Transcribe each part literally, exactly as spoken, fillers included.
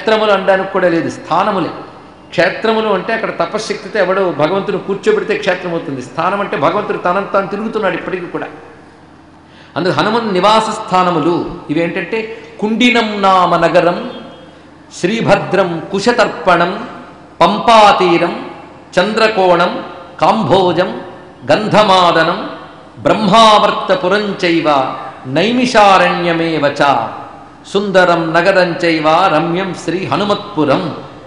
క్షేత్రములు అనడానికి కూడా లేదు, స్థానములే. క్షేత్రములు అంటే అక్కడ తపశ్శక్తితో ఎవడో భగవంతుని కూర్చోబెడితే క్షేత్రం అవుతుంది. స్థానం అంటే భగవంతుడు తనంత తాను తిరుగుతున్నాడు ఇప్పటికీ కూడా. అందుకు హనుమన్ నివాస స్థానములు ఇవేంటంటే కుండినం నామ నగరం, శ్రీభద్రం కుశతర్పణం, పంపాతీరం, చంద్రకోణం, కాంభోజం, గంధమాదనం, బ్రహ్మావర్తపురంచైవ నైమిషారణ్యమేవ చ సుందరం నగరంచైవ రమ్యం శ్రీ హనుమత్పురం.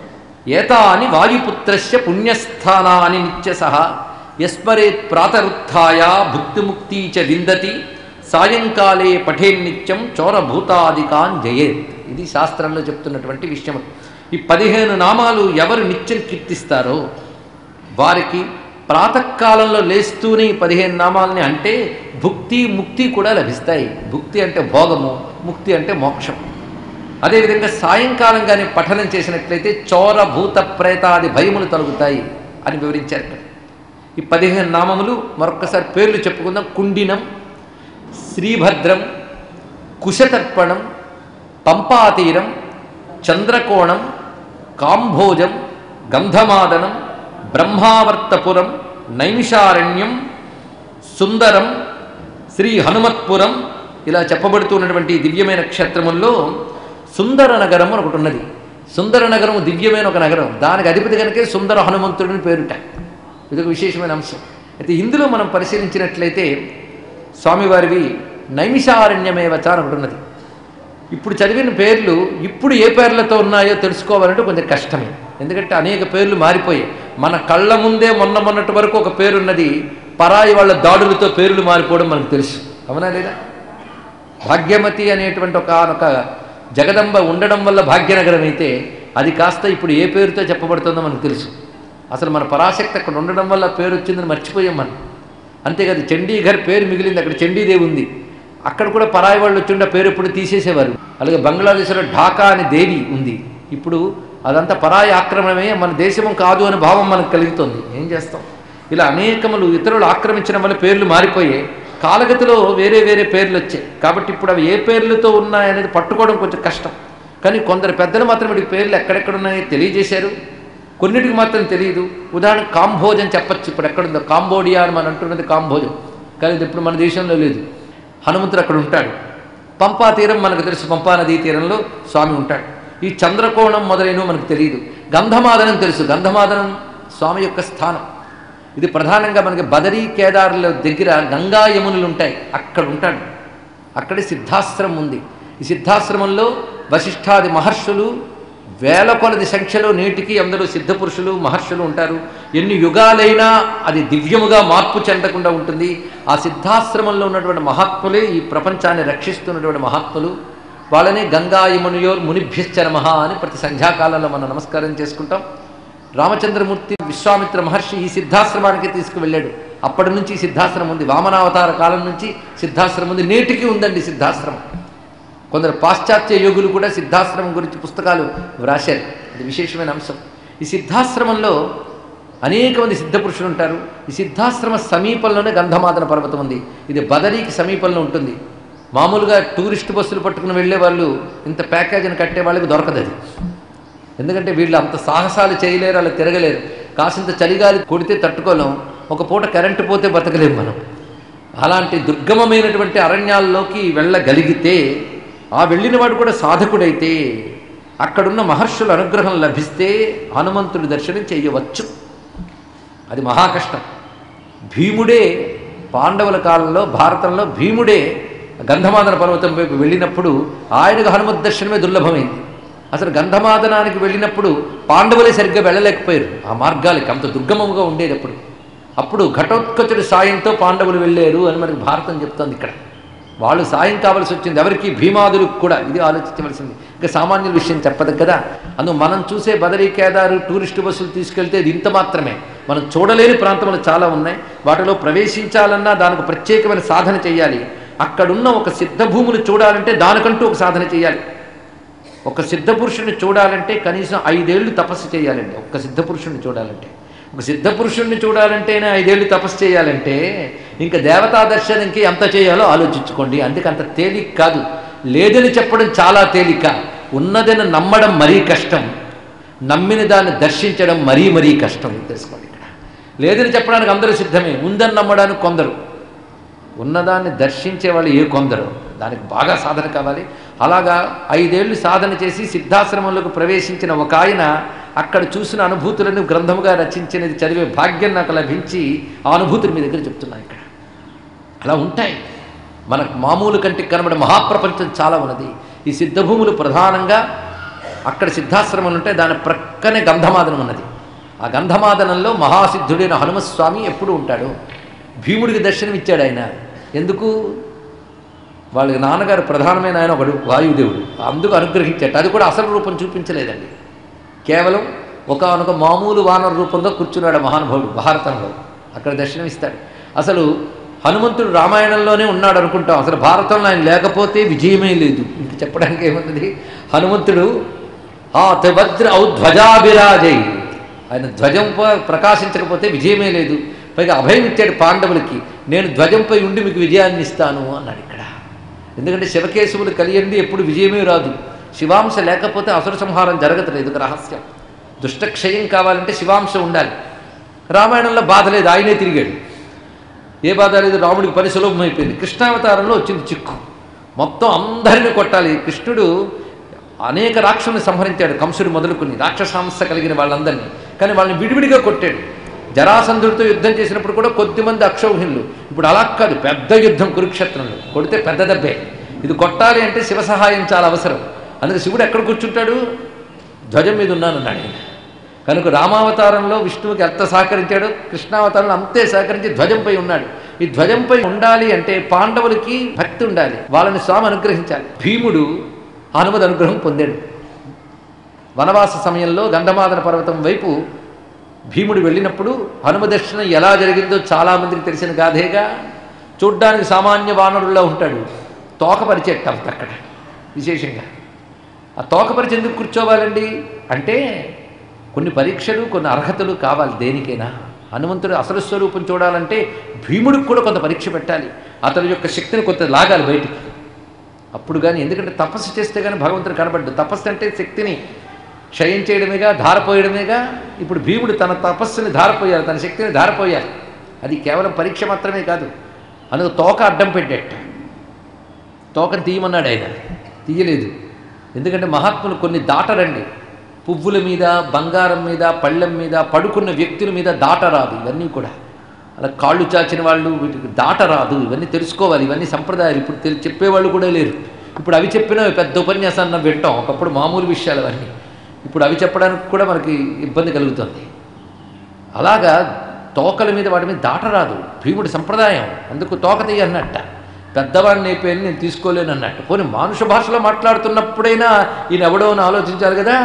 ఏతాని వాయుపుత్రస్య పుణ్యస్థానాని నిత్యసః యస్మరేత్ ప్రాతరుత్థాయ భుక్తిముక్తి చ విందతి సాయంకాలే పఠేన్నిత్యం చోరభూతాదికాన్ జయేత్. ఇది శాస్త్రంలో చెప్తున్నటువంటి విషయం. ఈ పదిహేను నామాలు ఎవరు నిత్యం కీర్తిస్తారో వారికి ప్రాతకాలంలో లేస్తూనే ఈ పదిహేను నామాలని అంటే భుక్తి ముక్తి కూడా లభిస్తాయి. భుక్తి అంటే భోగము, ముక్తి అంటే మోక్షం. అదేవిధంగా సాయంకాలం కానీ పఠనం చేసినట్లయితే చోర భూత ప్రేతాది భయములు తొలగుతాయి అని వివరించారు ఇక్కడ. ఈ పదిహేను నామములు మరొక్కసారి పేర్లు చెప్పుకుందాం. కుండినం, శ్రీభద్రం, కుశతర్పణం, పంపాతీరం, చంద్రకోణం, కాంభోజం, గంధమాదనం, బ్రహ్మావర్తపురం, నైమిషారణ్యం, సుందరం, శ్రీ హనుమత్పురం. ఇలా చెప్పబడుతున్నటువంటి దివ్యమైన క్షేత్రముల్లో సుందర నగరం అని ఒకటి ఉన్నది. సుందర నగరం దివ్యమైన ఒక నగరం, దానికి అధిపతి కనుకే సుందర హనుమంతుడిని పేరుట. ఇదొక విశేషమైన అంశం. అయితే ఇందులో మనం పరిశీలించినట్లయితే స్వామివారివి నైమిషారణ్యమేవచ అని ఒకటి ఉన్నది. ఇప్పుడు చదివిన పేర్లు ఇప్పుడు ఏ పేర్లతో ఉన్నాయో తెలుసుకోవాలంటే కొంచెం కష్టమే. ఎందుకంటే అనేక పేర్లు మారిపోయాయి. మన కళ్ళ ముందే మొన్న మొన్నటి వరకు ఒక పేరున్నది, పరాయి వాళ్ళ దాడులతో పేర్లు మారిపోవడం మనకు తెలుసు, అవునా లేదా? భాగ్యమతి అనేటువంటి ఒక ఒక జగదంబ ఉండడం వల్ల భాగ్యనగరం అయితే అది కాస్త ఇప్పుడు ఏ పేరుతో చెప్పబడుతుందో మనకు తెలుసు. అసలు మన పరాశక్తి అక్కడ ఉండడం వల్ల పేరు వచ్చిందని మర్చిపోయాం మనం. అంతేకాదు చండీఘర్ పేరు మిగిలింది, అక్కడ చండీదేవి ఉంది. అక్కడ కూడా పరాయి వాళ్ళు వచ్చిండే పేరు ఎప్పుడు తీసేసేవారు. అలాగే బంగ్లాదేశ్లో ఢాకా అనే దేవి ఉంది. ఇప్పుడు అదంతా పరాయి ఆక్రమణమే, మన దేశం కాదు అనే భావం మనకు కలుగుతుంది. ఏం చేస్తాం? ఇలా అనేకములు ఇతరులు ఆక్రమించడం వల్ల పేర్లు మారిపోయాయి. కాలగతిలో వేరే వేరే పేర్లు వచ్చాయి. కాబట్టి ఇప్పుడు అవి ఏ పేర్లతో ఉన్నాయనేది పట్టుకోవడం కొంచెం కష్టం. కానీ కొందరు పెద్దలు మాత్రం వీటికి పేర్లు ఎక్కడెక్కడ ఉన్నాయో తెలియజేశారు. కొన్నిటికి మాత్రం తెలియదు. ఉదాహరణకు కాంభోజం చెప్పచ్చు. ఇప్పుడు ఎక్కడుందో కాంబోడియా అని మనం అంటున్నది కాంభోజం, కానీ ఇప్పుడు మన దేశంలో లేదు. హనుమంతుడు అక్కడ ఉంటాడు. పంపా తీరం మనకు తెలుసు, పంపా నదీ తీరంలో స్వామి ఉంటాడు. ఈ చంద్రకోణం మొదలైనవి మనకు తెలియదు. గంధమాదనం తెలుసు, గంధమాదనం స్వామి యొక్క స్థానం. ఇది ప్రధానంగా మనకి బదరీ కేదారుల దగ్గర గంగా యమునులు ఉంటాయి, అక్కడ ఉంటాడు. అక్కడే సిద్ధాశ్రమం ఉంది. ఈ సిద్ధాశ్రమంలో వశిష్ఠాది మహర్షులు వేల కొలది సంఖ్యలో నేటికి అందరూ సిద్ధపురుషులు మహర్షులు ఉంటారు. ఎన్ని యుగాలైనా అది దివ్యముగా మార్పు చెందకుండా ఉంటుంది. ఆ సిద్ధాశ్రమంలో ఉన్నటువంటి మహాత్ములే ఈ ప్రపంచాన్ని రక్షిస్తున్నటువంటి మహాత్ములు. వాళ్ళనే గంగా యమునయోర్ మునిభ్యశ్చ నమః అని ప్రతి సంధ్యాకాలంలో మనం నమస్కారం చేసుకుంటాం. రామచంద్రమూర్తి విశ్వామిత్ర మహర్షి ఈ సిద్ధాశ్రమానికి తీసుకువెళ్ళాడు. అప్పటి నుంచి సిద్ధాశ్రమం ఉంది. వామనావతార కాలం నుంచి సిద్ధాశ్రమం ఉంది. నేటికి ఉందండి సిద్ధాశ్రమం. కొందరు పాశ్చాత్య యోగులు కూడా సిద్ధాశ్రమం గురించి పుస్తకాలు వ్రాశారు. ఇది విశేషమైన అంశం. ఈ సిద్ధాశ్రమంలో అనేక మంది సిద్ధపురుషులు ఉంటారు. ఈ సిద్ధాశ్రమ సమీపంలోనే గంధమాదన పర్వతం ఉంది. ఇది బదరీకి సమీపంలో ఉంటుంది. మామూలుగా టూరిస్ట్ బస్సులు పట్టుకుని వెళ్ళే వాళ్ళు ఇంత ప్యాకేజీని కట్టే వాళ్ళకి దొరకదు అది. ఎందుకంటే వీళ్ళు అంత సాహసాలు చేయలేరు, అలా తిరగలేరు. కాసింత చలిగాలి కొడితే తట్టుకోలేం, ఒక పూట కరెంటు పోతే బతకలేము మనం. అలాంటి దుర్గమమైనటువంటి అరణ్యాల్లోకి వెళ్ళగలిగితే, ఆ వెళ్ళిన వాడు కూడా సాధకుడైతే, అక్కడున్న మహర్షుల అనుగ్రహం లభిస్తే హనుమంతుడి దర్శనం చేయవచ్చు. అది మహాకష్టం. భీముడే పాండవుల కాలంలో భారతంలో భీముడే గంధమాదన పర్వతం వైపు వెళ్ళినప్పుడు ఆయనకు హనుమత్ దర్శనమే దుర్లభమైంది. అసలు గంధమాదనానికి వెళ్ళినప్పుడు పాండవులే సరిగ్గా వెళ్ళలేకపోయారు. ఆ మార్గాలకి అంత దుర్గమముగా ఉండేటప్పుడు అప్పుడు ఘటోత్కచుడి సాయంతో పాండవులు వెళ్ళారు అని మనకి భారతం చెప్తోంది. ఇక్కడ వాళ్ళు సాయం కావాల్సి వచ్చింది ఎవరికి? భీమాదులకు కూడా. ఇది ఆలోచించవలసింది. ఇంకా సామాన్యుల విషయం చెప్పదు కదా. అందుకు మనం చూసే బదరీ కేదారు టూరిస్టు బస్సులు తీసుకెళ్తే ఇది ఇంత మాత్రమే. మనం చూడలేని ప్రాంతములు చాలా ఉన్నాయి. వాటిలో ప్రవేశించాలన్నా దానికి ప్రత్యేకమైన సాధన చేయాలి. అక్కడున్న ఒక సిద్ధభూములు చూడాలంటే దానికంటూ ఒక సాధన చేయాలి. ఒక సిద్ధపురుషుని చూడాలంటే కనీసం ఐదేళ్లు తపస్సు చేయాలండి. ఒక్క సిద్ధపురుషుని చూడాలంటే, ఒక సిద్ధపురుషుణ్ణి చూడాలంటేనే ఐదేళ్లు తపస్సు చేయాలంటే ఇంకా దేవతా దర్శనంకి ఎంత చేయాలో ఆలోచించుకోండి. అందుకే అంత తేలిక కాదు. లేదని చెప్పడం చాలా తేలిక, ఉన్నదని నమ్మడం మరీ కష్టం, నమ్మిన దాన్ని దర్శించడం మరీ మరీ కష్టం తెలుసుకోండి. ఇక్కడ లేదని చెప్పడానికి అందరూ సిద్ధమే, ఉందని నమ్మడానికి కొందరు, ఉన్నదాన్ని దర్శించే వాళ్ళు ఏ కొందరు, దానికి బాగా సాధన కావాలి. అలాగా ఐదేళ్లు సాధన చేసి సిద్ధాశ్రమంలోకి ప్రవేశించిన ఒక ఆయన అక్కడ చూసిన అనుభూతులను గ్రంథముగా రచించినది చదివే భాగ్యం నాకు లభించి ఆ అనుభూతులు మీ దగ్గర చెప్తున్నాను. ఇక్కడ అలా ఉంటాయి. మనకు మామూలు కంటికి కనబడే మహాప్రపంచం చాలా ఉన్నది. ఈ సిద్ధభూములు ప్రధానంగా అక్కడ సిద్ధాశ్రమాలు ఉంటే దాని ప్రక్కనే గంధమాదనం ఉన్నది. ఆ గంధమాదనంలో మహాసిద్ధుడైన హనుమస్వామి ఎప్పుడు ఉంటాడు. భీముడికి దర్శనం ఇచ్చాడు ఆయన. ఎందుకు? వాళ్ళకి నాన్నగారు ప్రధానమైన ఆయన ఒకడు వాయుదేవుడు, అందుకు అనుగ్రహించాడు. అది కూడా అసలు రూపం చూపించలేదండి, కేవలం ఒకనొక మామూలు వానర రూపంలో కూర్చున్నాడు మహానుభావుడు భారతంలో. అక్కడ దర్శనం ఇస్తాడు. అసలు హనుమంతుడు రామాయణంలోనే ఉన్నాడు అనుకుంటాం, అసలు భారతంలో ఆయన లేకపోతే విజయమే లేదు. ఇంక చెప్పడానికి ఏమున్నది? హనుమంతుడు ఆ వజ్ర ఔ ధ్వజాభిరాజై, ఆయన ధ్వజం ప్రకాశించకపోతే విజయమే లేదు. పైగా అభయం ఇచ్చాడు పాండవులకి, నేను ధ్వజంపై ఉండి మీకు విజయాన్ని ఇస్తాను అన్నాడు ఇక్కడ. ఎందుకంటే శివకేశవులు కలియండి ఎప్పుడు విజయమే రాదు. శివాంశ లేకపోతే అసుర సంహారం జరగదు. ఇది ఒక రహస్యం. దుష్టక్షయం కావాలంటే శివాంశ ఉండాలి. రామాయణంలో బాధ లేదు, ఆయనే తిరిగాడు. ఏ బాధ లేదు, రాముడికి పని సులభమైపోయింది. కృష్ణావతారంలో వచ్చింది చిక్కు, మొత్తం అందరినీ కొట్టాలి. కృష్ణుడు అనేక రాక్షసుని సంహరించాడు, కంసుడు మొదలుకుని రాక్షసాంశ కలిగిన వాళ్ళందరినీ. కానీ వాళ్ళని విడివిడిగా కొట్టాడు. జరాసంధుడితో యుద్ధం చేసినప్పుడు కూడా కొద్దిమంది అక్షౌహిణులు. ఇప్పుడు అలా కాదు, పెద్ద యుద్ధం కురుక్షేత్రంలో కొడితే పెద్ద దెబ్బే. ఇది కొట్టాలి అంటే శివ సహాయం చాలా అవసరం. అందుకే శివుడు ఎక్కడ కూర్చుంటాడు? ధ్వజం మీద ఉన్నానన్నాడు ఆయన. కనుక రామావతారంలో విష్ణువుకి ఎంత సహకరించాడో కృష్ణావతారంలో అంతే సహకరించి ధ్వజంపై ఉన్నాడు. ఈ ధ్వజంపై ఉండాలి అంటే పాండవులకి భక్తి ఉండాలి, వాళ్ళని స్వామి అనుగ్రహించాలి. భీముడు హనుమద్ అనుగ్రహం పొందాడు. వనవాస సమయంలో గంధమాదన పర్వతం వైపు భీముడు వెళ్ళినప్పుడు హనుమ దర్శనం ఎలా జరిగిందో చాలామందికి తెలిసిన గాథేగా. చూడ్డానికి సామాన్య వానరుల్లో ఉంటాడు, తోకపరిచేట అక్కడ విశేషంగా. ఆ తోకపరిచి ఎందుకు కూర్చోవాలండి అంటే కొన్ని పరీక్షలు, కొన్ని అర్హతలు కావాలి దేనికైనా. హనుమంతుడు అసలు స్వరూపం చూడాలంటే భీముడికి కూడా కొంత పరీక్ష పెట్టాలి, అతని యొక్క శక్తిని కొంత లాగాలి బయటికి. అప్పుడు కానీ, ఎందుకంటే తపస్సు చేస్తే కానీ భగవంతుడు కనబడ్డు. తపస్సు అంటే శక్తిని క్షయం చేయడమేగా, ధారపోయడమేగా. ఇప్పుడు భీముడు తన తపస్సుని ధారపోయాలి, తన శక్తిని ధారపోయాలి. అది కేవలం పరీక్ష మాత్రమే కాదు. అందుకు తోక అడ్డం పెట్టేట, తోకను తీయమన్నాడు ఆయన, తీయలేదు. ఎందుకంటే మహాత్ములు కొన్ని దాటరండి. పువ్వుల మీద, బంగారం మీద, పళ్ళెం మీద, పడుకున్న వ్యక్తుల మీద దాటరాదు. ఇవన్నీ కూడా అలా కాళ్ళు చాచిన వాళ్ళు వీటికి దాటరాదు. ఇవన్నీ తెలుసుకోవాలి. ఇవన్నీ సంప్రదాయాలు. ఇప్పుడు తెలి చెప్పేవాళ్ళు కూడా లేరు. ఇప్పుడు అవి చెప్పినా పెద్ద ఉపన్యాసాన్ని వింటాం, ఒకప్పుడు మామూలు విషయాలు అవన్నీ. ఇప్పుడు అవి చెప్పడానికి కూడా మనకి ఇబ్బంది కలుగుతుంది. అలాగా తోకల మీద వాటి మీద దాటరాదు, భీముడి సంప్రదాయం. అందుకు తోక తీయ అన్నట్ట. పెద్దవాడిని అయిపోయి నేను తీసుకోలేను అన్నట్టు. పోనీ మానుష భాషలో మాట్లాడుతున్నప్పుడైనా ఈయన ఎవడో అని ఆలోచించాలి కదా.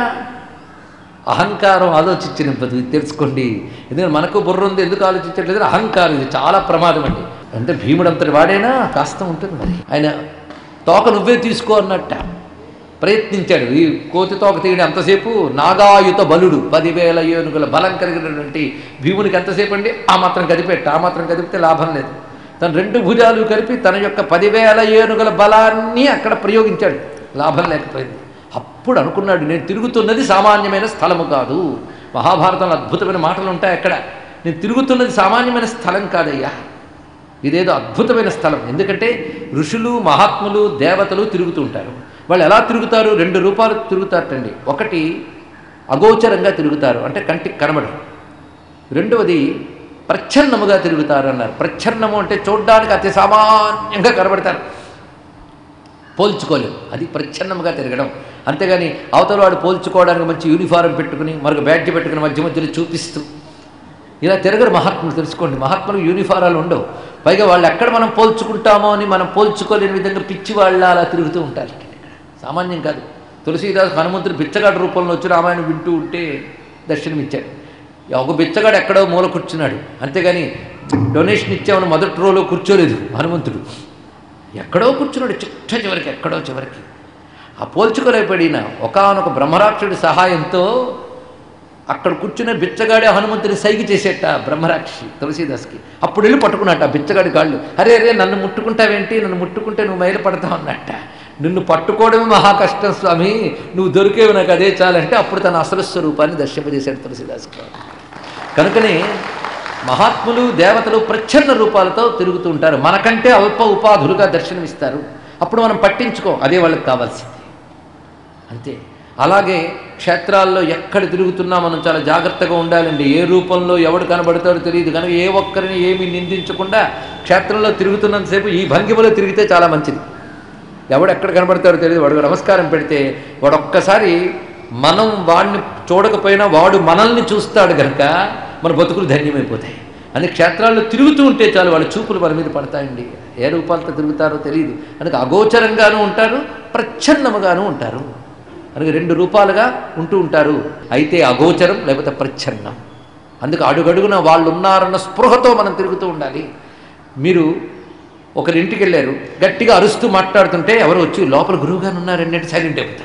అహంకారం ఆలోచించినప్పుడు తెలుసుకోండి. ఎందుకంటే మనకు బుర్ర ఉంది, ఎందుకు ఆలోచించట్లేదు? అహంకారం, ఇది చాలా ప్రమాదం అండి. అంటే భీముడు అంతటి వాడైనా కాస్త ఉంటుంది మరి. ఆయన తోక నువ్వే తీసుకో అన్నట్ట ప్రయత్నించాడు. ఈ కోతి తోక తీయడం అంతసేపు నాగాయుత బలుడు, పదివేల ఏనుగుల బలం కలిగినటువంటి భీమునికి ఎంతసేపు అండి? ఆ మాత్రం కదిపెట్ట, ఆ మాత్రం కదిపితే లాభం లేదు. తన రెండు భుజాలు కలిపి తన యొక్క పదివేల ఏనుగుల బలాన్ని అక్కడ ప్రయోగించాడు, లాభం లేకపోయింది. అప్పుడు అనుకున్నాడు, నేను తిరుగుతున్నది సామాన్యమైన స్థలము కాదు. మహాభారతంలో అద్భుతమైన మాటలు ఉంటాయి అక్కడ. నేను తిరుగుతున్నది సామాన్యమైన స్థలం కాదయ్యా, ఇదేదో అద్భుతమైన స్థలం. ఎందుకంటే ఋషులు, మహాత్ములు, దేవతలు తిరుగుతూ ఉంటారు. వాళ్ళు ఎలా తిరుగుతారు? రెండు రూపాలు తిరుగుతారటండి. ఒకటి అగోచరంగా తిరుగుతారు, అంటే కంటికి కనబడరు. రెండవది ప్రచ్ఛన్నముగా తిరుగుతారు అన్నారు. ప్రచ్ఛన్నము అంటే చూడ్డానికి అతి సామాన్యంగా కనబడతారు, పోల్చుకోలేము. అది ప్రచ్ఛన్నముగా తిరగడం. అంతేగాని అవతల వాడు పోల్చుకోవడానికి మంచి యూనిఫారం పెట్టుకుని మరొక బ్యాడ్జ్ పెట్టుకుని మధ్య మధ్యలో చూపిస్తూ ఇలా తిరగరు మహాత్ములు. తెలుసుకోండి, మహాత్ములకు యూనిఫారాలు ఉండవు. పైగా వాళ్ళు ఎక్కడ మనం పోల్చుకుంటామో అని మనం పోల్చుకోలేని విధంగా పిచ్చి వాళ్ళ అలా తిరుగుతూ ఉంటారు. సామాన్యం కాదు. తులసీదాస్ హనుమంతుడు బిచ్చగాడు రూపంలో వచ్చి రామాయణం వింటూ ఉంటే దర్శనమిచ్చాడు. ఒక బిచ్చగాడు ఎక్కడో మూల కూర్చున్నాడు, అంతేగాని డొనేషన్ ఇచ్చామని మొదటి రోలో కూర్చోలేదు హనుమంతుడు. ఎక్కడో కూర్చున్నాడు, చిట్ట చివరికి, ఎక్కడో చివరికి. ఆ పోల్చుకోలేపడిన ఒకానొక బ్రహ్మరాక్షుడి సహాయంతో అక్కడ కూర్చున్న బిచ్చగాడే హనుమంతుని సైకి చేసేట బ్రహ్మరాక్షి తులసీదాస్కి. అప్పుడు వెళ్ళి పట్టుకున్నట్ట ఆ బిచ్చగాడి కాళ్ళు. అరే అరే నన్ను ముట్టుకుంటావేంటి, నన్ను ముట్టుకుంటే నువ్వు మైలు పడతావు అన్నట్ట. నిన్ను పట్టుకోవడమే మహా కష్టం స్వామి, నువ్వు దొరికేవి నాకు అదే చాలంటే అప్పుడు తన అసలు స్వరూపాన్ని దర్శింపజేశాడు తులసిదాస్ గారు. కనుకనే మహాత్ములు దేవతలు ప్రచ్ఛన్న రూపాలతో తిరుగుతూ ఉంటారు, మనకంటే అల్ప ఉపాధులుగా దర్శనమిస్తారు. అప్పుడు మనం పట్టించుకో, అదే వాళ్ళకి కావాల్సింది అంతే. అలాగే క్షేత్రాల్లో ఎక్కడ తిరుగుతున్నా మనం చాలా జాగ్రత్తగా ఉండాలండి. ఏ రూపంలో ఎవడు కనబడతాడో తెలియదు కనుక ఏ ఒక్కరిని ఏమీ నిందించకుండా క్షేత్రంలో తిరుగుతున్నంతసేపు ఈ భంగిమలో తిరిగితే చాలా మంచిది. ఎవడు ఎక్కడ కనబడతాడో తెలియదు, వాడు నమస్కారం పెడితే వాడు ఒక్కసారి మనం వాడిని చూడకపోయినా వాడు మనల్ని చూస్తాడు కనుక మన బతుకులు ధన్యమైపోతాయి. అని క్షేత్రాల్లో తిరుగుతూ ఉంటే చాలు వాళ్ళ చూపులు మన మీద పడతాయండి. ఏ రూపాలతో తిరుగుతారో తెలియదు అందుకే అగోచరంగానూ ఉంటారు, ప్రచ్ఛన్నముగాను ఉంటారు. అందుకే రెండు రూపాలుగా ఉంటూ ఉంటారు, అయితే అగోచరం లేకపోతే ప్రచ్ఛన్నం. అందుకే అడుగడుగున వాళ్ళు ఉన్నారన్న స్పృహతో మనం తిరుగుతూ ఉండాలి. మీరు ఒకరింటికి వెళ్ళారు, గట్టిగా అరుస్తూ మాట్లాడుతుంటే ఎవరు వచ్చి లోపల గురువుగారు ఉన్నారండి అంటే సైలెంట్ అయిపోతారు.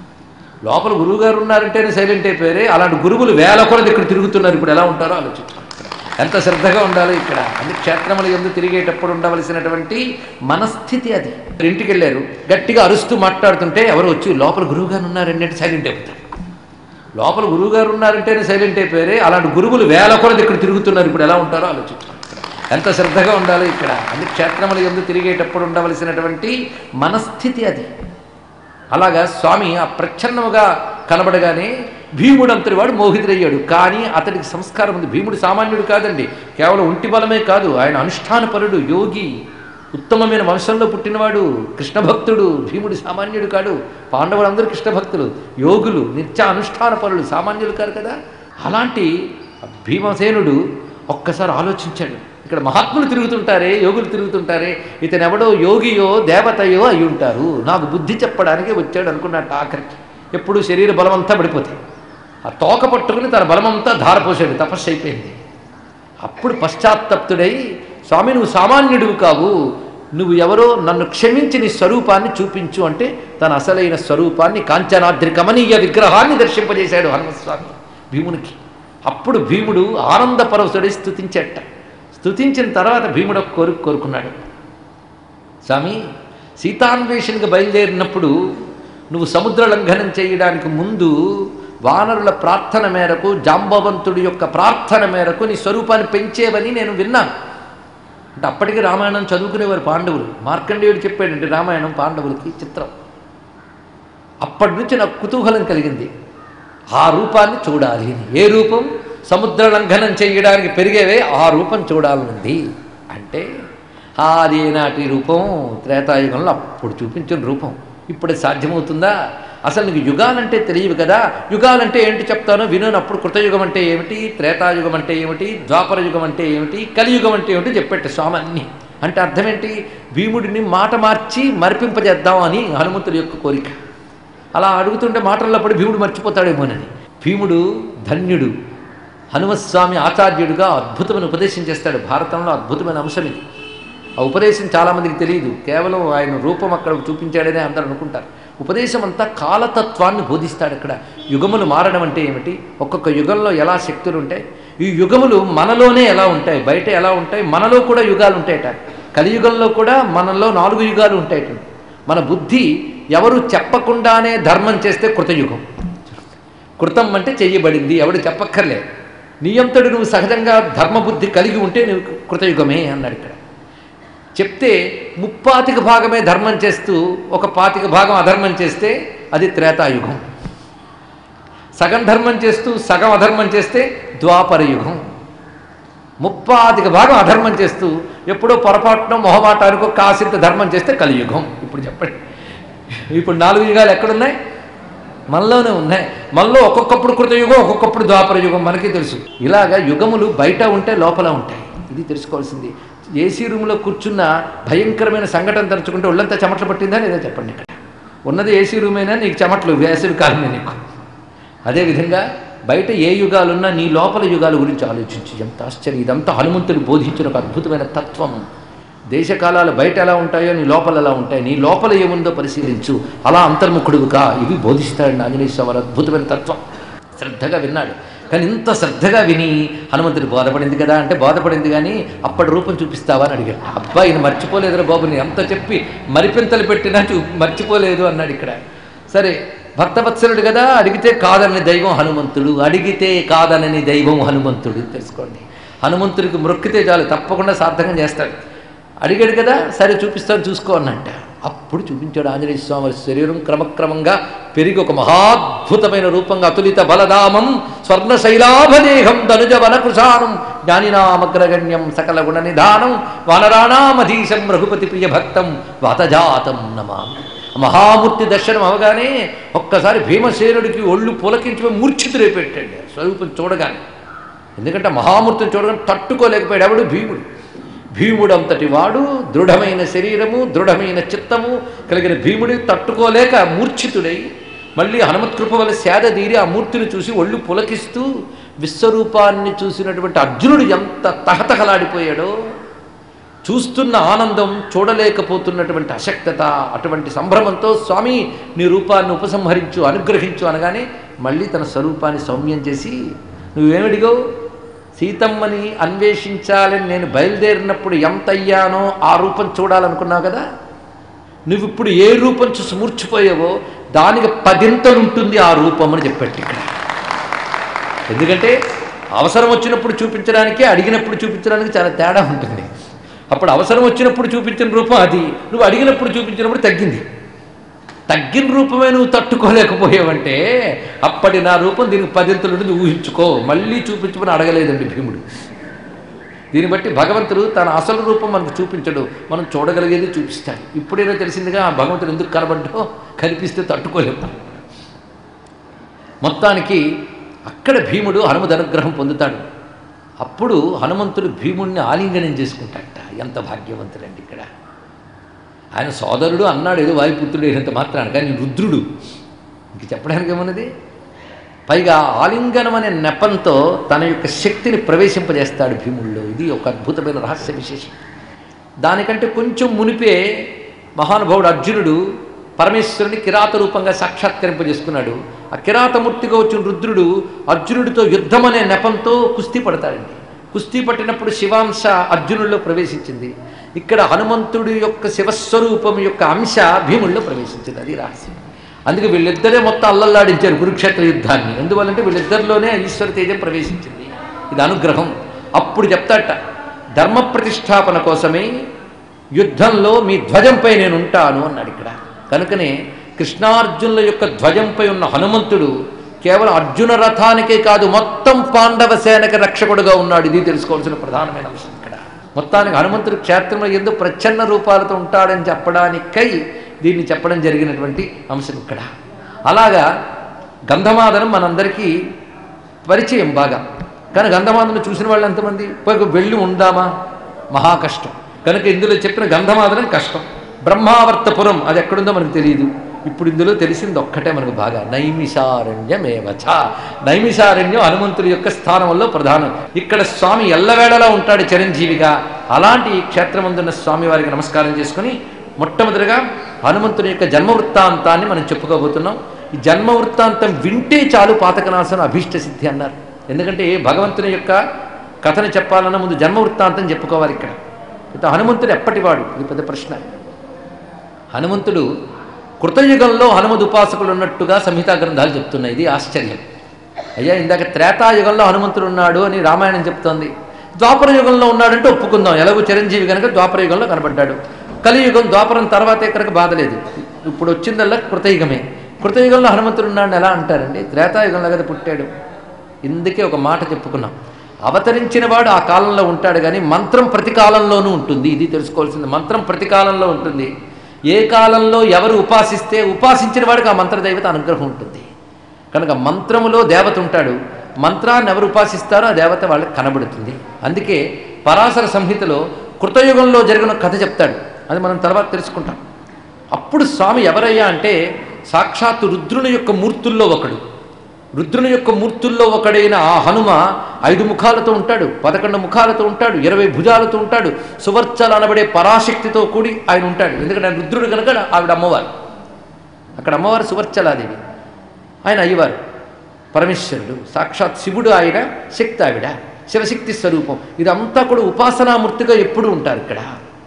లోపల గురువుగారు ఉన్నారంటేనే సైలెంట్ అయిపోయారే, అలాంటి గురువులు వేల కొలది ఇక్కడ తిరుగుతున్నారు, ఇప్పుడు ఎలా ఉంటారో ఆలోచించాలి. ఎంత శ్రద్ధగా ఉండాలి ఇక్కడ. అందుకే క్షేత్రములు ఎందుకు తిరిగేటప్పుడు ఉండవలసినటువంటి మనస్థితి అది. ఇంటికి వెళ్ళారు, గట్టిగా అరుస్తూ మాట్లాడుతుంటే ఎవరు వచ్చి లోపల గురువుగారు ఉన్నారండి అంటే సైలెంట్ అయిపోతారు. లోపల గురువుగారు ఉన్నారంటేనే సైలెంట్ అయిపోయారే, అలాంటి గురువులు వేల కొలది ఇక్కడ తిరుగుతున్నారు, ఇప్పుడు ఎలా ఉంటారో ఆలోచించాలి. ఎంత శ్రద్ధగా ఉండాలి ఇక్కడ. అందుకే క్షేత్రములు ఎందుకు తిరిగేటప్పుడు ఉండవలసినటువంటి మనస్థితి అది. అలాగా స్వామి ఆ ప్రచ్ఛన్నముగా కనబడగానే భీముడు అంతటి వాడు మోహితుడయ్యాడు. కానీ అతడికి సంస్కారం ఉంది. భీముడు సామాన్యుడు కాదండి, కేవలం ఒంటి బలమే కాదు, ఆయన అనుష్ఠానపరుడు, యోగి, ఉత్తమమైన వంశంలో పుట్టినవాడు, కృష్ణభక్తుడు. భీముడు సామాన్యుడు కాడు. పాండవులందరూ కృష్ణభక్తులు, యోగులు, నిత్య అనుష్ఠానపరులు, సామాన్యులు కాదు కదా. అలాంటి భీమసేనుడు ఒక్కసారి ఆలోచించాడు, ఇక్కడ మహాత్ములు తిరుగుతుంటారే, యోగులు తిరుగుతుంటారే, ఇతను ఎవడో యోగియో దేవతయో అయి ఉంటారు, నాకు బుద్ధి చెప్పడానికి వచ్చాడు అనుకున్నట్టు. ఆఖరికి ఎప్పుడు శరీర బలమంతా పడిపోతాయి, ఆ తోక పట్టుకుని తన బలమంతా ధారపోసాడు, తపస్సు అయిపోయింది. అప్పుడు పశ్చాత్తప్తుడై స్వామి నువ్వు సామాన్యుడివి కావు, నువ్వు ఎవరో, నన్ను క్షమించి నీ స్వరూపాన్ని చూపించు అంటే తన అసలైన స్వరూపాన్ని కాంచనాద్రి కమనీయ విగ్రహాన్ని దర్శింపజేశాడు హనుమస్వామి భీమునికి. అప్పుడు భీముడు ఆనంద పరవశుడై స్తుతించేట. స్తుతించిన తర్వాత భీముడు ఒక కోరిక కోరుకున్నాడు, స్వామి సీతాన్వేషణకు బయలుదేరినప్పుడు నువ్వు సముద్ర లంఘనం చేయడానికి ముందు వానరుల ప్రార్థన మేరకు, జాంబవంతుడి యొక్క ప్రార్థన మేరకు నీ స్వరూపాన్ని పెంచేవని నేను విన్నాను. అంటే అప్పటికి రామాయణం చదువుకునేవారు పాండవులు. మార్కండేయుడు చెప్పాడంటే రామాయణం పాండవులకి చిత్రం. అప్పటి నుంచి నాకు కుతూహలం కలిగింది, ఆ రూపాన్ని చూడాలి. ఏ రూపం? సముద్ర లంఘనం చేయడానికి పెరిగేవే ఆ రూపం చూడాలనుంది. అంటే అది నాటి రూపం త్రేతాయుగంలో అప్పుడు చూపించిన రూపం ఇప్పుడు సాధ్యమవుతుందా? అసలు నీకు యుగాలంటే తెలియవు కదా, యుగాలంటే ఏంటి చెప్తానో వినోను. అప్పుడు కృతయుగం అంటే ఏమిటి, త్రేతాయుగం అంటే ఏమిటి, ద్వాపర యుగం అంటే ఏమిటి, కలియుగం అంటే ఏమిటి చెప్పేట స్వామి అన్ని. అంటే అర్థం ఏంటి? భీముడిని మాట మార్చి మరిపింపజేద్దాం అని హనుమంతుడి యొక్క కోరిక. అలా అడుగుతుంటే మాటల్లో పడి భీముడు మర్చిపోతాడేమోనని. భీముడు ధన్యుడు, హనుమస్వామి ఆచార్యుడిగా అద్భుతమైన ఉపదేశం చేస్తాడు. భారతంలో అద్భుతమైన అంశం ఇది. ఆ ఉపదేశం చాలామందికి తెలియదు, కేవలం ఆయన రూపం అక్కడ చూపించాడనే అందరూ అనుకుంటారు. ఉపదేశం అంతా కాలతత్వాన్ని బోధిస్తాడు. అక్కడ యుగములు మారడం అంటే ఏమిటి, ఒక్కొక్క యుగంలో ఎలా శక్తులు ఉంటాయి, ఈ యుగములు మనలోనే ఎలా ఉంటాయి, బయట ఎలా ఉంటాయి, మనలో కూడా యుగాలు ఉంటాయట. కలియుగంలో కూడా మనలో నాలుగు యుగాలు ఉంటాయట. మన బుద్ధి ఎవరు చెప్పకుండానే ధర్మం చేస్తే కృతయుగం. కృతం అంటే చెయ్యబడింది, ఎవడు చెప్పక్కర్లే, నియంతడు నువ్వు సహజంగా ధర్మబుద్ధి కలిగి ఉంటే నువ్వు కృతయుగమే అన్నాడు. ఇక్కడ చెప్తే ముప్పాతిక భాగమే ధర్మం చేస్తూ ఒక పాతిక భాగం అధర్మం చేస్తే అది త్రేతాయుగం. సగం ధర్మం చేస్తూ సగం అధర్మం చేస్తే ద్వాపర యుగం. ముప్పాతిక భాగం అధర్మం చేస్తూ ఎప్పుడో పొరపాటునో మొహమాటానికో కాసింత ధర్మం చేస్తే కలియుగం. ఇప్పుడు చెప్పండి, ఇప్పుడు నాలుగు యుగాలు ఎక్కడున్నాయి? మనలోనే ఉన్నాయి. మనలో ఒక్కొక్కప్పుడు కృతయుగం, ఒక్కొక్కప్పుడు ద్వాపర యుగం మనకి తెలుసు. ఇలాగా యుగములు బయట ఉంటే లోపల ఉంటాయి, ఇది తెలుసుకోవాల్సింది. ఏసీ రూమ్లో కూర్చున్న భయంకరమైన సంఘటన తలుచుకుంటే ఒళ్ళంతా చెమటలు పట్టిందా లేదా చెప్పండి. ఇక్కడ ఉన్నది ఏసీ రూమేనా, నీకు చెమటలు వేసవి కాలమే నీకు. అదేవిధంగా బయట ఏ యుగాలున్నా నీ లోపల యుగాల గురించి ఆలోచించి, ఎంత ఆశ్చర్యం. ఇదంతా హనుమంతుడు బోధించిన ఒక అద్భుతమైన తత్వం. దేశకాలాలు బయట ఎలా ఉంటాయో నీ లోపల ఎలా ఉంటాయి, నీ లోపల ఏముందో పరిశీలించు, అలా అంతర్ముఖుడుగా ఇవి బోధిస్తాడు ఆంజనేయ స్వామి. అద్భుతమైన తత్వం శ్రద్ధగా విన్నాడు. కానీ ఇంత శ్రద్ధగా విని హనుమంతుడు బోధపడింది కదా అంటే బోధపడింది కానీ అప్పటి రూపం చూపిస్తావా అని అడిగాడు. అబ్బా ఈయన మర్చిపోలేదురా బాబుని, ఎంత చెప్పి మరిపింతలు పెట్టినా చూ మర్చిపోలేదు అన్నాడు ఇక్కడ. సరే భక్తవత్సలుడు కదా, అడిగితే కాదనని దైవం హనుమంతుడు, అడిగితే కాదనని దైవం హనుమంతుడు. తెలుసుకోండి, హనుమంతుడికి మొక్కితే చాలు తప్పకుండా సార్థకం చేస్తాడు. అడిగాడు కదా, సరే చూపిస్తాను చూసుకో అన్నట్ట. అప్పుడు చూపించాడు ఆంజనేయ స్వామి వారి శరీరం క్రమక్రమంగా పెరిగి ఒక మహాద్భుతమైన రూపంగా అతులిత బలదామం స్వర్ణశైలాభదేహం ధనుజ వనకృశానం జ్ఞానినామగ్రగణ్యం సకల గుణ నిధానం వానరాణామధీశం రఘుపతి ప్రియ భక్తం వాతజాతం నమామి. మహామూర్తి దర్శనం అవగానే ఒక్కసారి భీమసేనుడికి ఒళ్ళు పులకించి మూర్ఛితులై పెట్టాడు స్వరూపం చూడగానే. ఎందుకంటే మహామూర్తిని చూడగానే తట్టుకోలేకపోయాడు ఎవడు? భీముడు. భీముడు అంతటి వాడు, దృఢమైన శరీరము, దృఢమైన చిత్తము కలిగిన భీముడి తట్టుకోలేక మూర్ఛితుడై మళ్ళీ హనుమత్కృప వల్ల సేద తీరి ఆ మూర్తిని చూసి ఒళ్ళు పులకిస్తూ విశ్వరూపాన్ని చూసినటువంటి అర్జునుడు ఎంత తహతహలాడిపోయాడో, చూస్తున్న ఆనందం, చూడలేకపోతున్నటువంటి అశక్తత, అటువంటి సంభ్రమంతో స్వామి నీ రూపాన్ని ఉపసంహరించు, అనుగ్రహించు అనగానే మళ్ళీ తన స్వరూపాన్ని సౌమ్యం చేసి, నువ్వేమడిగావు? సీతమ్మని అన్వేషించాలని నేను బయలుదేరినప్పుడు ఎంత అయ్యానో ఆ రూపం చూడాలనుకున్నావు కదా, నువ్వు ఇప్పుడు ఏ రూపం చూసి మూర్చిపోయావో దానికి పదింతలు ఉంటుంది ఆ రూపం అని చెప్పట్టు ఇక్కడ. ఎందుకంటే అవసరం వచ్చినప్పుడు చూపించడానికి, అడిగినప్పుడు చూపించడానికి చాలా తేడా ఉంటుంది. అప్పుడు అవసరం వచ్చినప్పుడు చూపించిన రూపం అది, నువ్వు అడిగినప్పుడు చూపించినప్పుడు తగ్గింది. తగ్గిన రూపమే నువ్వు తట్టుకోలేకపోయావంటే అప్పటి నా రూపం దీనికి పదింతలు ఉంటుంది, ఊహించుకో. మళ్ళీ చూపించమని అడగలేదండి భీముడు. దీన్ని బట్టి భగవంతుడు తన అసలు రూపం మనకు చూపించడు, మనం చూడగలిగేది చూపిస్తాడు. ఇప్పుడేదో తెలిసిందిగా భగవంతుడు ఎందుకు కనబడ్డో, కనిపిస్తే తట్టుకోలేము. మొత్తానికి అక్కడ భీముడు హనుమద్ అనుగ్రహం పొందుతాడు. అప్పుడు హనుమంతుడు భీముడిని ఆలింగనం చేసుకుంటాడట. ఎంత భాగ్యవంతుడండి ఇక్కడ. ఆయన సోదరుడు అన్నాడు ఏదో వాయుపుత్రుడు అయినంత మాత్రాన్ని, కానీ రుద్రుడు ఇంక చెప్పడానికి ఏమన్నది. పైగా ఆలింగనం అనే నెపంతో తన యొక్క శక్తిని ప్రవేశింపజేస్తాడు భీముల్లో. ఇది ఒక అద్భుతమైన రహస్య విశేషం. దానికంటే కొంచెం మునిపే మహానుభావుడు అర్జునుడు పరమేశ్వరుని కిరాత రూపంగా సాక్షాత్కరింపజేసుకున్నాడు. ఆ కిరాతమూర్తిగా వచ్చిన రుద్రుడు అర్జునుడితో యుద్ధం అనే నెపంతో కుస్తీ పడతాడండి. కుస్తీ పట్టినప్పుడు శివాంశ అర్జునుల్లో ప్రవేశించింది. ఇక్కడ హనుమంతుడి యొక్క శివస్వరూపం యొక్క అంశ భీముల్లో ప్రవేశించింది. అది రహస్యం. అందుకే వీళ్ళిద్దరే మొత్తం అల్లల్లాడించారు కురుక్షేత్ర యుద్ధాన్ని. ఎందువల్లంటే వీళ్ళిద్దరిలోనే ఈశ్వర తేజం ప్రవేశించింది. ఇది అనుగ్రహం. అప్పుడు చెప్తాట, ధర్మ ప్రతిష్టాపన కోసమే యుద్ధంలో మీ ధ్వజంపై నేను ఉంటాను అన్నాడు ఇక్కడ. కనుకనే కృష్ణార్జునుల యొక్క ధ్వజంపై ఉన్న హనుమంతుడు కేవలం అర్జున రథానికే కాదు మొత్తం పాండవ సేనకి రక్షకుడుగా ఉన్నాడు. ఇది తెలుసుకోవాల్సిన ప్రధానమైన అంశం ఇక్కడ. మొత్తానికి హనుమంతుడు క్షేత్రంలో ఎందుకు ప్రచ్ఛన్న రూపాలతో ఉంటాడని చెప్పడానికై దీన్ని చెప్పడం జరిగినటువంటి అంశం ఇక్కడ. అలాగా గంధమాదనం మనందరికీ పరిచయం బాగా. కానీ గంధమాదనం చూసిన వాళ్ళు ఎంతమంది? పోయి వెళ్ళి ఉందామా? మహా కష్టం. కనుక ఇందులో చెప్పిన గంధమాదనం కష్టం. బ్రహ్మావర్తపురం అది ఎక్కడుందో మనకు తెలియదు. ఇప్పుడు ఇందులో తెలిసింది ఒక్కటే మనకు బాగా, నైమిషారణ్యమేవచ. నైమిషారణ్యం హనుమంతుడి యొక్క స్థానంలో ప్రధానం. ఇక్కడ స్వామి ఎల్లవేళలా ఉంటాడు చిరంజీవిగా. అలాంటి ఈ క్షేత్రమందున్న స్వామి వారికి నమస్కారం చేసుకుని మొట్టమొదటిగా హనుమంతుని యొక్క జన్మవృత్తాంతాన్ని మనం చెప్పుకోబోతున్నాం. ఈ జన్మవృత్తాంతం వింటే చాలు పాతకనాశనం అభీష్ట సిద్ధి అన్నారు. ఎందుకంటే భగవంతుని యొక్క కథను చెప్పాలన్న ముందు జన్మవృత్తాంతం చెప్పుకోవాలి. ఇక్కడ ఇత హనుమంతుడు ఎప్పటివాడు? ఇది పెద్ద ప్రశ్న. హనుమంతుడు కృతయుగంలో హనుమద్ ఉపాసకులు ఉన్నట్టుగా సంహితా గ్రంథాలు చెప్తున్నాయి. ఇది ఆశ్చర్యం. అయ్యా ఇందాక త్రేతాయుగంలో హనుమంతుడు ఉన్నాడు అని రామాయణం చెప్తోంది. ద్వాపర యుగంలో ఉన్నాడంటే ఒప్పుకుందాం, ఎలాగో చిరంజీవి కనుక ద్వాపర యుగంలో కనబడ్డాడు. కలియుగం ద్వాపరం తర్వాత ఎక్కడికి బాధలేదు. ఇప్పుడు వచ్చిందల్లా కృతయుగమే. కృతయుగంలో హనుమంతుడు ఉన్నాడని ఎలా అంటారండి? త్రేతాయుగంలో కదా పుట్టాడు. ఇందుకే ఒక మాట చెప్పుకున్నాం, అవతరించిన వాడు ఆ కాలంలో ఉంటాడు కానీ మంత్రం ప్రతి కాలంలోనూ ఉంటుంది. ఇది తెలుసుకోవాల్సింది. మంత్రం ప్రతి కాలంలో ఉంటుంది. ఏ కాలంలో ఎవరు ఉపాసిస్తే ఉపాసించిన వాడికి ఆ మంత్రదైవత అనుగ్రహం ఉంటుంది. కనుక మంత్రములో దేవత ఉంటాడు, మంత్రాన్ని ఎవరు ఉపాసిస్తారో ఆ దేవత వాళ్ళకి కనబడుతుంది. అందుకే పరాశర సంహితలో కృతయుగంలో జరిగిన కథ చెప్తాడు. అది మనం తర్వాత తెలుసుకుంటాం. అప్పుడు స్వామి ఎవరయ్యా అంటే సాక్షాత్తు రుద్రుని యొక్క మూర్తుల్లో ఒకడు. రుద్రుని యొక్క మూర్తుల్లో ఒకడైన ఆ హనుమ ఐదు ముఖాలతో ఉంటాడు, పదకొండు ముఖాలతో ఉంటాడు, ఇరవై భుజాలతో ఉంటాడు, సువర్చలు అనబడే పరాశక్తితో కూడి ఆయన ఉంటాడు. ఎందుకంటే ఆయన రుద్రుడు కనుక ఆవిడ అమ్మవారు. అక్కడ అమ్మవారు సువర్చలాదేవి, ఆయన అయ్యవారు. పరమేశ్వరుడు, సాక్షాత్ శివుడు ఆయన, శక్తి ఆవిడ, శివశక్తి స్వరూపం. ఇదంతా కూడా ఉపాసనామూర్తిగా ఎప్పుడూ ఉంటారు ఇక్కడ.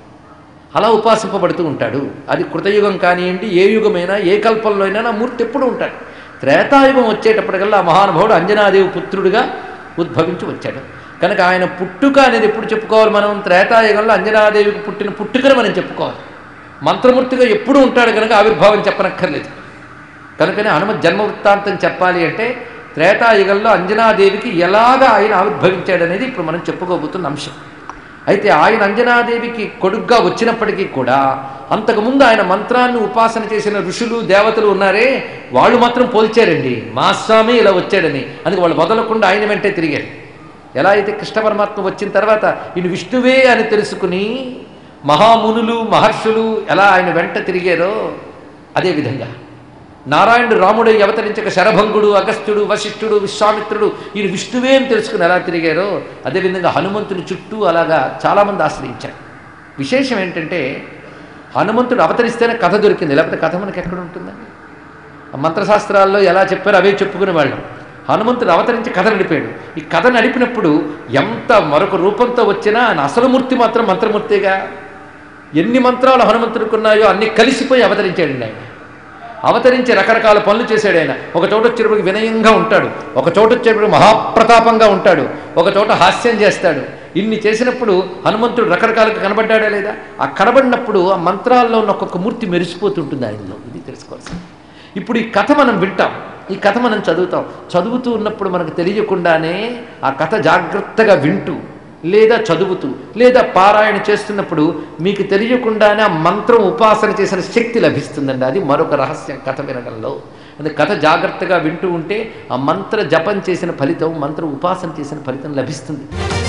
అలా ఉపాసింపబడుతూ ఉంటాడు. అది కృతయుగం కానివ్వండి, ఏ యుగమైనా ఏ కల్పంలో అయినా నా మూర్తి ఎప్పుడూ ఉంటాడు. త్రేతాయుగం వచ్చేటప్పటికల్లా మహానుభావుడు అంజనాదేవి పుత్రుడిగా ఉద్భవించి వచ్చాడు. కనుక ఆయన పుట్టుక అనేది ఎప్పుడు చెప్పుకోవాలి మనం? త్రేతాయుగంలో అంజనాదేవికి పుట్టిన పుట్టుకను మనం చెప్పుకోవాలి. మంత్రమూర్తిగా ఎప్పుడూ ఉంటాడు కనుక ఆవిర్భావం చెప్పనక్కర్లేదు. కనుకనే హనుమత్ జన్మ వృత్తాంతం చెప్పాలి అంటే త్రేతాయుగంలో అంజనాదేవికి ఎలాగా ఆయన ఆవిర్భవించాడనేది ఇప్పుడు మనం చెప్పుకోబోతున్న అంశం. అయితే ఆయన అంజనాదేవికి కొడుగ్గా వచ్చినప్పటికీ కూడా అంతకుముందు ఆయన మంత్రాన్ని ఉపాసన చేసిన ఋషులు దేవతలు ఉన్నారే, వాళ్ళు మాత్రం పోల్చారండి. మా స్వామి ఇలా వచ్చాడని. అందుకే వాళ్ళు వదలకుండా ఆయన వెంటే తిరిగారు. ఎలా అయితే కృష్ణ పరమాత్మ వచ్చిన తర్వాత ఈయన విష్ణువే అని తెలుసుకుని మహామునులు మహర్షులు ఎలా ఆయన వెంట తిరిగారో అదేవిధంగా నారాయణుడు రాముడు అవతరించక శరభంగుడు, అగస్త్యుడు, వశిష్ఠుడు, విశ్వామిత్రుడు ఈయన విష్ణువే అని తెలుసుకుని ఎలా తిరిగారో అదేవిధంగా హనుమంతుని చుట్టూ అలాగా చాలామంది ఆశ్రయించారు. విశేషం ఏంటంటే హనుమంతుడు అవతరిస్తేనే కథ దొరికింది, లేకపోతే కథ మనకి ఎక్కడ ఉంటుందండి? మంత్రశాస్త్రాల్లో ఎలా చెప్పారో అవే చెప్పుకునే వాళ్ళం. హనుమంతుడు అవతరించి కథ నడిపాడు. ఈ కథ నడిపినప్పుడు ఎంత మరొక రూపంతో వచ్చినా ఆయన అసలు మూర్తి మాత్రం మంత్రమూర్తిగా. ఎన్ని మంత్రాలు హనుమంతుడికి ఉన్నాయో అన్ని కలిసిపోయి అవతరించాడండి ఆయన. అవతరించి రకరకాల పనులు చేశాడు ఆయన. ఒక చోట వచ్చేటప్పుడు వినయంగా ఉంటాడు, ఒక చోట వచ్చేటప్పుడు మహాప్రతాపంగా ఉంటాడు, ఒక చోట హాస్యం చేస్తాడు. ఇన్ని చేసినప్పుడు హనుమంతుడు రకరకాలుగా కనబడ్డాడా లేదా? ఆ కనబడినప్పుడు ఆ మంత్రాల్లో ఉన్న ఒక్కొక్క మూర్తి మెరిసిపోతుంటుంది ఆయనలో. ఇది తెలుసుకోవాల్సింది. ఇప్పుడు ఈ కథ మనం వింటాం, ఈ కథ మనం చదువుతాం. చదువుతూ ఉన్నప్పుడు మనకు తెలియకుండానే ఆ కథ జాగ్రత్తగా వింటూ లేదా చదువుతూ లేదా పారాయణ చేస్తున్నప్పుడు మీకు తెలియకుండానే ఆ మంత్రం ఉపాసన చేసిన శక్తి లభిస్తుందండి. అది మరొక రహస్యం కథ వినడంలో. అది కథ జాగ్రత్తగా వింటూ ఉంటే ఆ మంత్ర జపం చేసిన ఫలితం, మంత్ర ఉపాసన చేసిన ఫలితం లభిస్తుంది.